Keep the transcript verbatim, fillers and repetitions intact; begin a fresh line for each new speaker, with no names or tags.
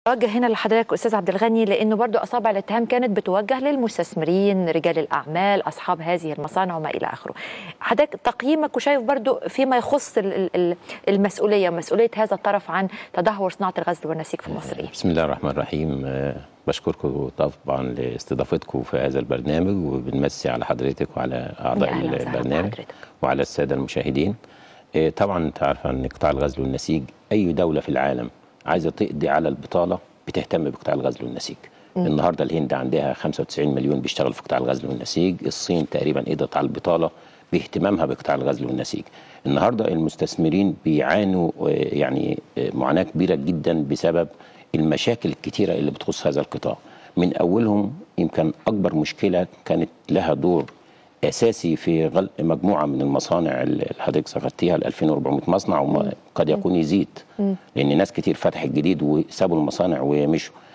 أوجه هنا لحضرتك أستاذ عبد الغني، لأنه برضو أصابع الاتهام كانت بتوجه للمستثمرين، رجال الأعمال، أصحاب هذه المصانع وما إلى آخره. حضرتك تقييمك وشايف برضو فيما يخص المسؤولية مسؤولية هذا الطرف عن تدهور صناعة الغزل والنسيج في مصر إيه؟
بسم الله الرحمن الرحيم. بشكركم طبعا لاستضافتكم في هذا البرنامج، وبنمسي على حضرتك وعلى أعضاء البرنامج وعلى السادة المشاهدين. طبعا أنت عارفة أن قطاع الغزل والنسيج أي دولة في العالم عايزه تقضي على البطاله بتهتم بقطاع الغزل والنسيج. م. النهارده الهند عندها خمسة وتسعين مليون بيشتغلوا في قطاع الغزل والنسيج، الصين تقريبا قضت على البطاله باهتمامها بقطاع الغزل والنسيج. النهارده المستثمرين بيعانوا يعني معاناه كبيره جدا بسبب المشاكل الكتيره اللي بتخص هذا القطاع. من اولهم يمكن اكبر مشكله كانت لها دور اساسي في غلق مجموعه من المصانع اللي حضرتك ذكرتيها، ال ألفين وأربعمائة مصنع، وقد يكون يزيد، لان ناس كتير فتحت جديد وسابوا المصانع ومشوا.